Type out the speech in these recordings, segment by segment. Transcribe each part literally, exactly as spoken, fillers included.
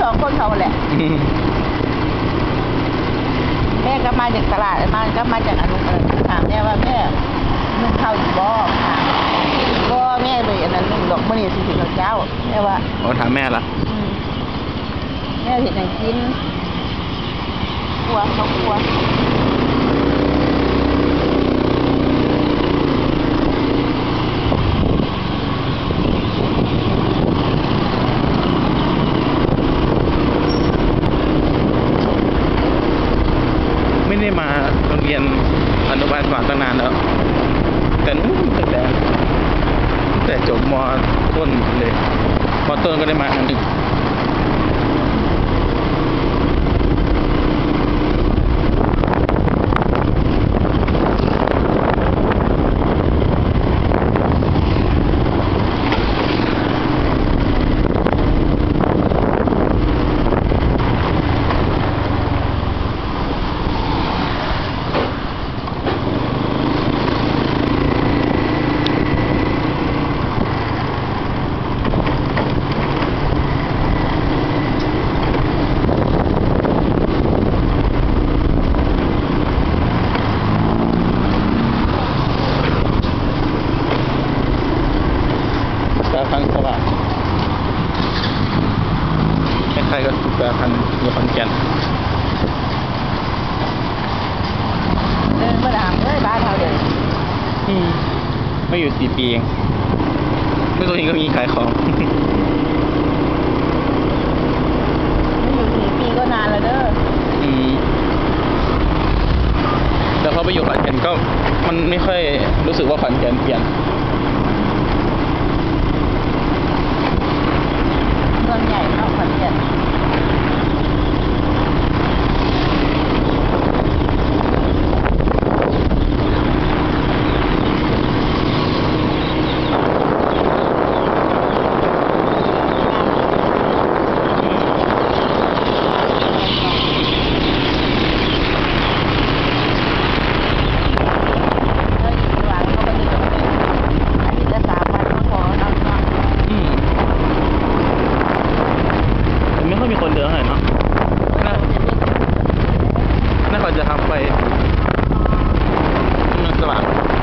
องคนเขาแหละแม่ก็มาจากตลาดมันก็มาจากอนุกรณ์ถามแม่ว่าแม่นึ่งข้าวอยู่บ่ก็แม่เลยอันนั้นนึ่งดอกมะลิสิสิเจ้าแม่ว่าโอ้ถามแม่ล่ะแม่เห็นอย่างกินกลัวเขากลัวไม่ได้มาโรงเรียนอนุบาลสว่างตั้งนานแล้วแต่นู้นตั้งแต่แต่จบม.ต้นเลยม.ต้นก็ได้มาอันหนึ่งทางสว่างใครๆก็สุดแบบพันอยู่ขอนแก่นเดินมาด่างเลยบ้านเราเลยไม่อยู่สี่ปีเองไม่ตัวเองก็มีขายของไม่อยู่สี่ปีก็นานแล้วเด้ออืมแต่พอไปอยู่ขอนแก่นก็มันไม่ค่อยรู้สึกว่าขอนแก่นเปลี่ยนเมืองใหญ่เนาะขอนแก่นมีคนเดินหน่อยเนาะน่าเขาจะทำไปเมืองสว่าง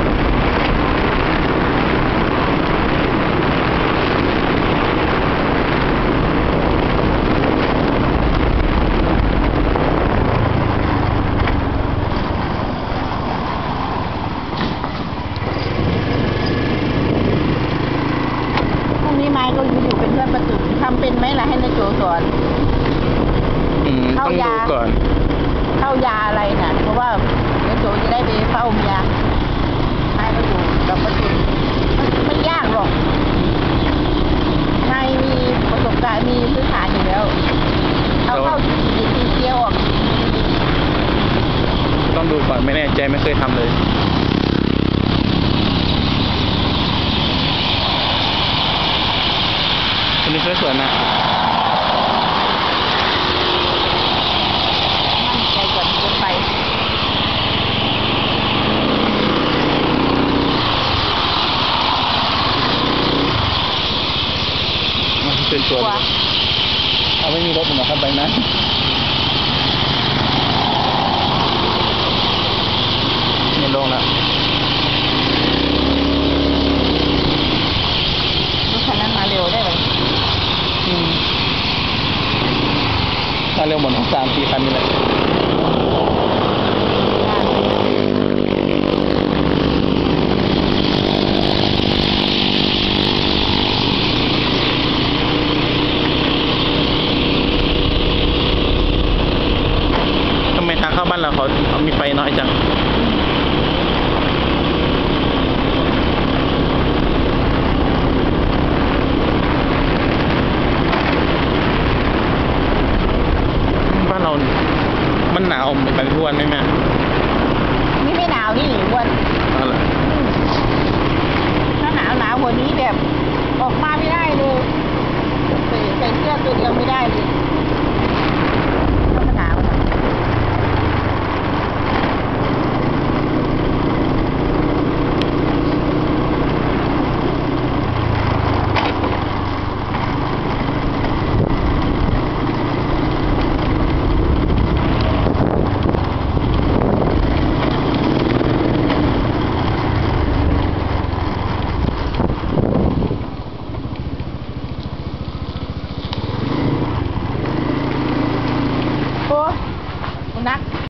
พรุ่งนี้ไม้ก็อยู่เป็นเพื่อนประตูทำเป็นไหมล่ะให้นายโจสอนเข้ายาก่อนเข้ายาอะไรน่ะเพราะว่าเดี๋ยวโจจะได้ไปเฝ้าเมียให้ก็อยู่กับประจุไม่ยากหรอกนายมีประสบการณ์มีพื้นฐานอยู่แล้วเอาเข้าดีทีเที่ยวออกต้องดูก่อนไม่แน่ใจไม่เคยทำเลยคนนี้สวยๆนะเป็นตัวเอาไม่มีรถผมนะครับไปนะไม่ลงแล้วรถคันนั้นมาเร็วได้ไหมมาเร็วหมดทั้งสามสี่คันนี่แหละเข้าบ้านเราเขาเขามีไฟน้อยจังบ้านเรามันหนาวเหมือนกันทุกวันไหมแม่นี่ไม่หนาวนี่หนิวันอะไรถ้าหนาวหนาวกว่านี้แบบออกมาไม่ได้เลย